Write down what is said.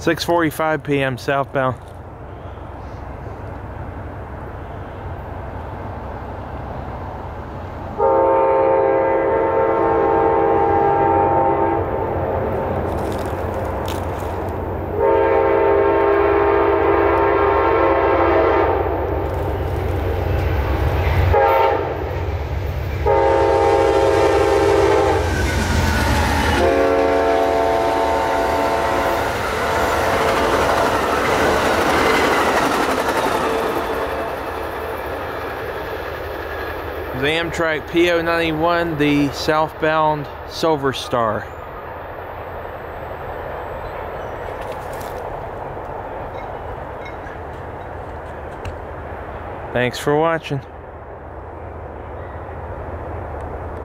6:45 p.m. southbound. The Amtrak P091, the southbound Silver Star. Thanks for watching.